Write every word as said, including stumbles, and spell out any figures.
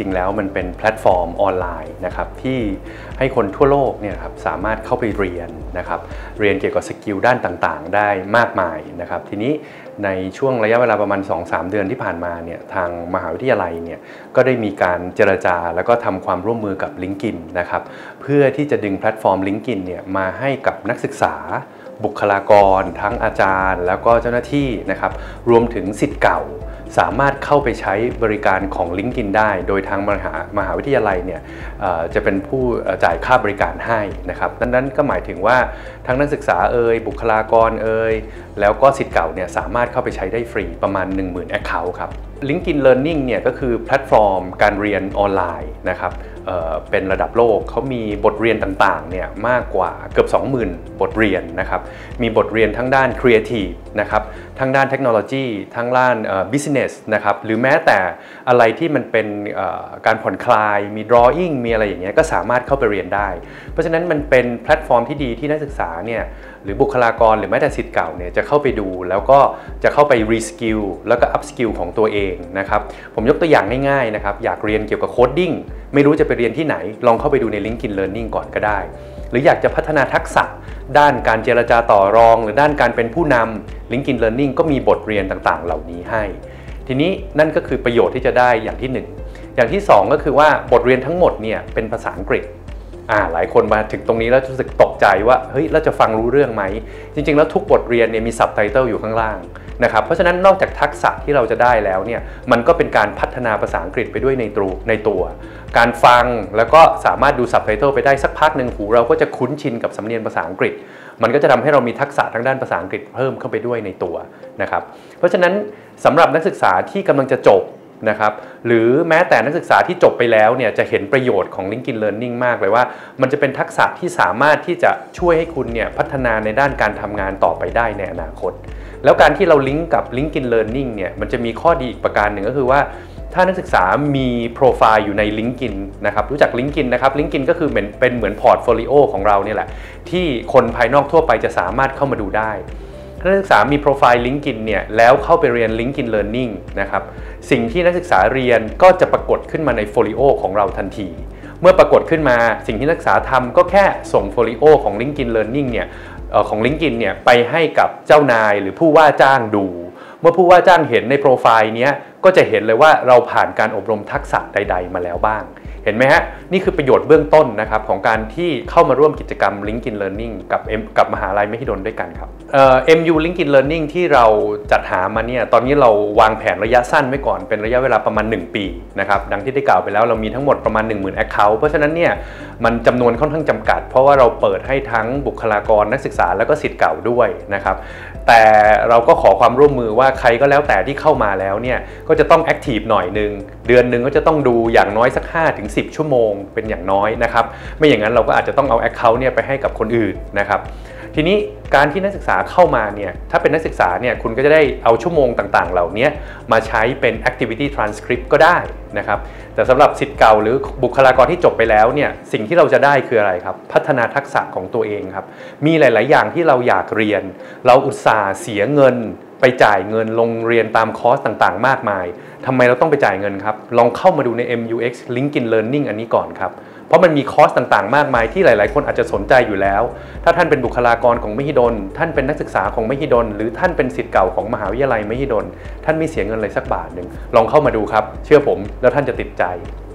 ริงๆแล้วมันเป็นแพลตฟอร์มออนไลน์นะครับที่ให้คนทั่วโลกเนี่ยครับสามารถเข้าไปเรียนนะครับเรียนเกี่ยวกับสกิลด้านต่างๆได้มากมายนะครับทีนี้ในช่วงระยะเวลาประมาณ สองถึงสาม เดือนที่ผ่านมาเนี่ยทางมหาวิทยาลัยเนี่ยก็ได้มีการเจรจาแล้วก็ทำความร่วมมือกับ LinkedIn นะครับเพื่อที่จะดึงแพลตฟอร์ม LinkedIn เนี่ยมาให้กับนักศึกษาบุคลากรทั้งอาจารย์แล้วก็เจ้าหน้าที่นะครับรวมถึงศิษย์เก่าสามารถเข้าไปใช้บริการของ LinkedIn ได้โดยทางมหามหาวิทยาลัยเนี่ยจะเป็นผู้จ่ายค่าบริการให้นะครับดังนั้นก็หมายถึงว่าทั้งนักศึกษาเอ่ยบุคลากรเอ่ยแล้วก็ศิษย์เก่าเนี่ยสามารถเข้าไปใช้ได้ฟรีประมาณ หนึ่งหมื่น Account ครับ LinkedIn Learning เนี่ยก็คือแพลตฟอร์มการเรียนออนไลน์นะครับเอ่อเป็นระดับโลกเขามีบทเรียนต่างๆเนี่ยมากกว่าเกือบ สองหมื่น บทเรียนนะครับมีบทเรียนทั้งด้าน Creative นะครับทั้งด้านเทคโนโลยีทั้งด้าน Business นะครับหรือแม้แต่อะไรที่มันเป็นการผ่อนคลายมี Drawing มีอะไรอย่างเงี้ยก็สามารถเข้าไปเรียนได้เพราะฉะนั้นมันเป็นแพลตฟอร์มที่ดีที่นักศึกษาเนี่ยหรือบุคลากรหรือแม้แต่ศิษย์เก่าเนี่ยจะเข้าไปดูแล้วก็จะเข้าไปรีสกิลแล้วก็อัพสกิลของตัวเองนะครับผมยกตัวอย่างง่ายๆนะครับอยากเรียนเกี่ยวกับโคดดิ้งไม่รู้จะไปเรียนที่ไหนลองเข้าไปดูใน LinkedIn Learning ก่อนก็ได้หรืออยากจะพัฒนาทักษะด้านการเจรจาต่อรองหรือด้านการเป็นผู้นำ LinkedIn Learning ก็มีบทเรียนต่างๆเหล่านี้ให้ทีนี้นั่นก็คือประโยชน์ที่จะได้อย่างที่หนึ่งอย่างที่สองก็คือว่าบทเรียนทั้งหมดเนี่ยเป็นภาษาอังกฤษอ่าหลายคนมาถึงตรงนี้แล้วรู้สึกตกใจว่าเฮ้ยเราจะฟังรู้เรื่องไหมจริงๆแล้วทุกบทเรียนเนี่ยมีซับไตเติลอยู่ข้างล่างนะครับเพราะฉะนั้นนอกจากทักษะที่เราจะได้แล้วเนี่ยมันก็เป็นการพัฒนาภาษาอังกฤษไปด้วยในตัวในตัวการฟังแล้วก็สามารถดูซับไตเติลไปได้สักพักหนึ่งหูเราก็จะคุ้นชินกับสำเนียงภาษาอังกฤษมันก็จะทำให้เรามีทักษะทางด้านภาษาอังกฤษเพิ่มเข้าไปด้วยในตัวนะครับเพราะฉะนั้นสำหรับนักศึกษาที่กำลังจะจบนะครับหรือแม้แต่นักศึกษาที่จบไปแล้วเนี่ยจะเห็นประโยชน์ของ LinkedIn Learning มากเลยว่ามันจะเป็นทักษะที่สามารถที่จะช่วยให้คุณเนี่ยพัฒนาในด้านการทำงานต่อไปได้ในอนาคตแล้วการที่เราลิงก์กับ LinkedIn Learning เนี่ยมันจะมีข้อดีอีกประการหนึ่งก็คือว่าถ้านักศึกษามีโปรไฟล์อยู่ใน LinkedIn นะครับรู้จัก LinkedIn นะครับ LinkedIn ก็คือเหมือนเป็นเหมือนพอร์ตโฟลิโอของเราเนี่ยแหละที่คนภายนอกทั่วไปจะสามารถเข้ามาดูได้ถ้านักศึกษามีโปรไฟล์ LinkedIn เนี่ยแล้วเข้าไปเรียน LinkedIn Learning นะครับสิ่งที่นักศึกษาเรียนก็จะปรากฏขึ้นมาในโฟลิโอของเราทันทีเมื่อปรากฏขึ้นมาสิ่งที่นักศึกษาทำก็แค่ส่งโฟลิโอของ LinkedIn Learning เนี่ยของ LinkedIn เนี่ยไปให้กับเจ้านายหรือผู้ว่าจ้างดูเมื่อผู้ว่าจ้างเห็นในโปรไฟล์นี้ก็จะเห็นเลยว่าเราผ่านการอบรมทักษะใดๆมาแล้วบ้างเห็นไหมฮะนี่คือประโยชน์เบื้องต้นนะครับของการที่เข้ามาร่วมกิจกรรม LinkedIn Learning กับ M กับมหาลัยมหิดลด้วยกันครับเอ่อ เอ็ม ยู LinkedIn Learning ที่เราจัดหามาเนี่ยตอนนี้เราวางแผนระยะสั้นไว้ก่อนเป็นระยะเวลาประมาณหนึ่งปีนะครับดังที่ได้กล่าวไปแล้วเรามีทั้งหมดประมาณ หนึ่งหมื่น Account เพราะฉะนั้นเนี่ยมันจำนวนค่อนข้างจำกัดเพราะว่าเราเปิดให้ทั้งบุคลากรนักศึกษาแล้วก็ศิษย์เก่าด้วยนะครับแต่เราก็ขอความร่วมมือว่าใครก็แล้วแต่ที่เข้ามาแล้วเนี่ยก็จะต้องแอคทีฟหน่อยนึงเดือนนึงก็จะต้องดูอย่างน้อยสัก ห้าถึงสิบ ชั่วโมงเป็นอย่างน้อยนะครับไม่อย่างนั้นเราก็อาจจะต้องเอา Account เนี่ยไปให้กับคนอื่นนะครับทีนี้การที่นักศึกษาเข้ามาเนี่ยถ้าเป็นนักศึกษาเนี่ยคุณก็จะได้เอาชั่วโมงต่างๆเหล่านี้มาใช้เป็น activity transcript ก็ได้นะครับแต่สำหรับศิษย์เก่าหรือบุคลากรที่จบไปแล้วเนี่ยสิ่งที่เราจะได้คืออะไรครับพัฒนาทักษะของตัวเองครับมีหลายๆอย่างที่เราอยากเรียนเราอุตส่าห์เสียเงินไปจ่ายเงินลงเรียนตามคอร์สต่างๆมากมายทำไมเราต้องไปจ่ายเงินครับลองเข้ามาดูใน เอ็ม ยู เอ็กซ์ LinkedIn Learning อันนี้ก่อนครับเพราะมันมีคอร์สต่างๆมากมายที่หลายๆคนอาจจะสนใจอยู่แล้วถ้าท่านเป็นบุคลากรของมหิดลท่านเป็นนักศึกษาของมหิดลหรือท่านเป็นศิษย์เก่าของมหาวิทยาลัยมหิดลท่านไม่เสียเงินเลยสักบาทหนึ่งลองเข้ามาดูครับเชื่อผมแล้วท่านจะติดใจ